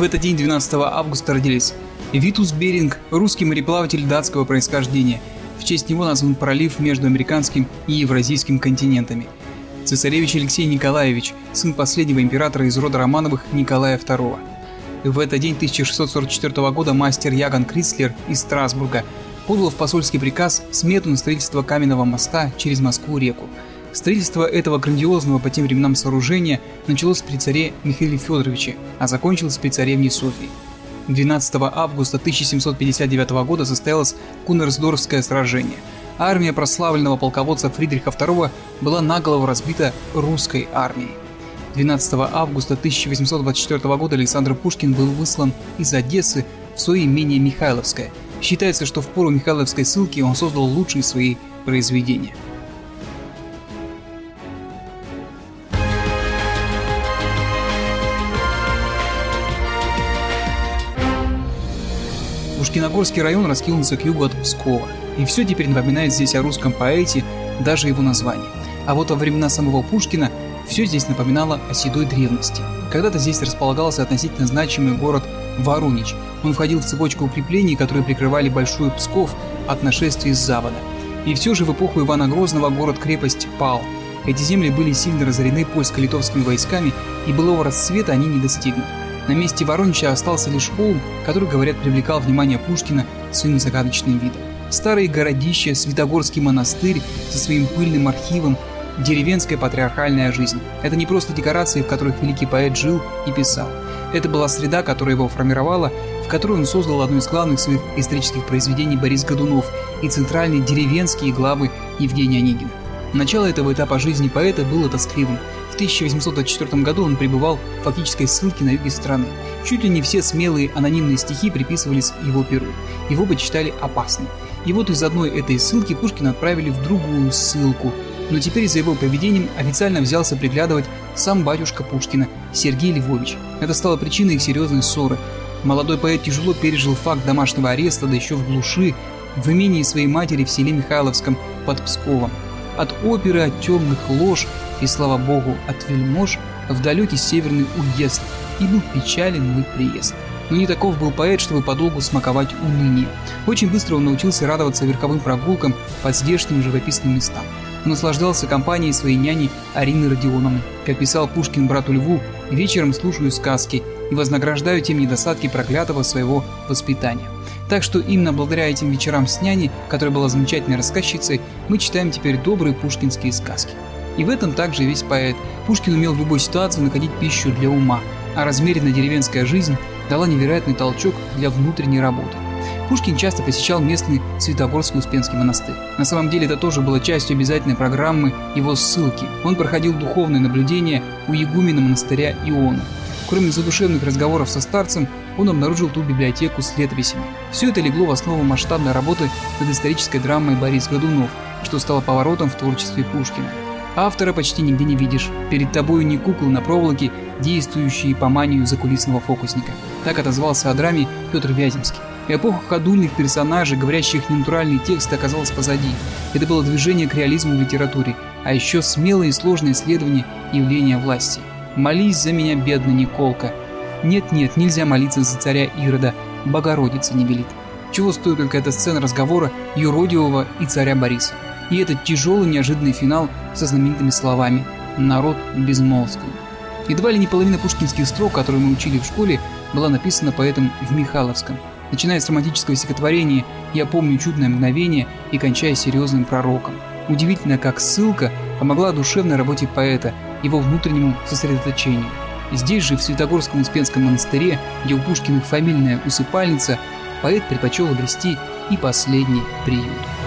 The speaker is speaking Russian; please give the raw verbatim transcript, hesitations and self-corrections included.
В этот день, двенадцатого августа, родились Витус Беринг, русский мореплаватель датского происхождения. В честь него назван пролив между американским и евразийским континентами. Цесаревич Алексей Николаевич, сын последнего императора из рода Романовых Николая второго. В этот день тысяча шестьсот сорок четвёртого года мастер Яган Крислер из Страсбурга подал в посольский приказ смету на строительство каменного моста через Москву-реку. Строительство этого грандиозного по тем временам сооружения началось при царе Михаиле Федоровиче, а закончилось при царевне Софии. двенадцатого августа тысяча семьсот пятьдесят девятого года состоялось Кунерсдорфское сражение. Армия прославленного полководца Фридриха второго была наголову разбита русской армией. двенадцатого августа тысяча восемьсот двадцать четвёртого года Александр Пушкин был выслан из Одессы в свое имение Михайловское. Считается, что в пору Михайловской ссылки он создал лучшие свои произведения. Пушкиногорский район раскинулся к югу от Пскова, и все теперь напоминает здесь о русском поэте, даже его название. А вот во времена самого Пушкина все здесь напоминало о седой древности. Когда-то здесь располагался относительно значимый город Воронич. Он входил в цепочку укреплений, которые прикрывали Большой Псков от нашествий с запада. И все же в эпоху Ивана Грозного город-крепость пал. Эти земли были сильно разорены польско-литовскими войсками, и былого расцвета они не достигнут. На месте Воронича остался лишь холм, который, говорят, привлекал внимание Пушкина своим загадочным видом. Старые городища, Святогорский монастырь со своим пыльным архивом, деревенская патриархальная жизнь. Это не просто декорации, в которых великий поэт жил и писал. Это была среда, которая его формировала, в которой он создал одно из главных своих исторических произведений Борис Годунов и центральные деревенские главы Евгения Онегина. Начало этого этапа жизни поэта было тоскливым. В тысяча восемьсот двадцать четвёртом году он пребывал в фактической ссылке на юге страны. Чуть ли не все смелые анонимные стихи приписывались его перу. Его почитали опасным. И вот из одной этой ссылки Пушкина отправили в другую ссылку. Но теперь за его поведением официально взялся приглядывать сам батюшка Пушкина, Сергей Львович. Это стало причиной их серьезной ссоры. Молодой поэт тяжело пережил факт домашнего ареста, да еще в глуши, в имении своей матери в селе Михайловском под Псковом. От оперы, от темных лож и, слава богу, от вельмож в далекий северный уезд, и был печален мой приезд. Но не таков был поэт, чтобы подолгу смаковать уныние. Очень быстро он научился радоваться верховым прогулкам по здешним живописным местам. Он наслаждался компанией своей няни Арины Родионовны. Как писал Пушкин брату Льву, вечером слушаю сказки и вознаграждаю тем недостатки проклятого своего воспитания. Так что именно благодаря этим вечерам с няней, которая была замечательной рассказчицей, мы читаем теперь добрые пушкинские сказки. И в этом также весь поэт. Пушкин умел в любой ситуации находить пищу для ума, а размеренная деревенская жизнь дала невероятный толчок для внутренней работы. Пушкин часто посещал местный Святогорский Успенский монастырь. На самом деле это тоже было частью обязательной программы его ссылки. Он проходил духовные наблюдения у игумена монастыря Иона. Кроме задушевных разговоров со старцем, он обнаружил ту библиотеку с летописями. Все это легло в основу масштабной работы над исторической драмой «Борис Годунов», что стало поворотом в творчестве Пушкина. Автора почти нигде не видишь. Перед тобою не куклы на проволоке, действующие по манию закулисного фокусника. Так отозвался о драме Петр Вяземский. Эпоха ходульных персонажей, говорящих ненатуральные тексты, оказалась позади. Это было движение к реализму в литературе, а еще смелое и сложное исследование явления власти. «Молись за меня, бедный Николка». Нет-нет, нельзя молиться за царя Ирода, Богородица не велит. Чего стоит только эта сцена разговора юродивого и царя Бориса. И этот тяжелый неожиданный финал со знаменитыми словами «Народ безмолвствует». Едва ли не половина пушкинских строк, которые мы учили в школе, была написана поэтом в Михайловском, начиная с романтического стихотворения «Я помню чудное мгновение» и кончая серьезным пророком. Удивительно, как ссылка помогла душевной работе поэта, его внутреннему сосредоточению. Здесь же, в Святогорском Успенском монастыре, где у Пушкиных фамильная усыпальница, поэт предпочел обрести и последний приют.